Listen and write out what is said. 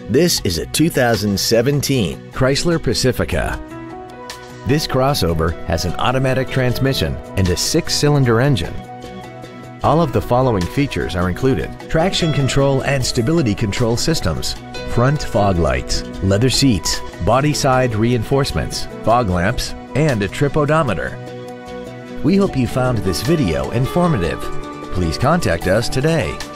This is a 2017 Chrysler Pacifica. This crossover has an automatic transmission and a 6-cylinder engine. All of the following features are included: traction control and stability control systems, front fog lights, leather seats, body side reinforcements, fog lamps, and a trip odometer. We hope you found this video informative. Please contact us today.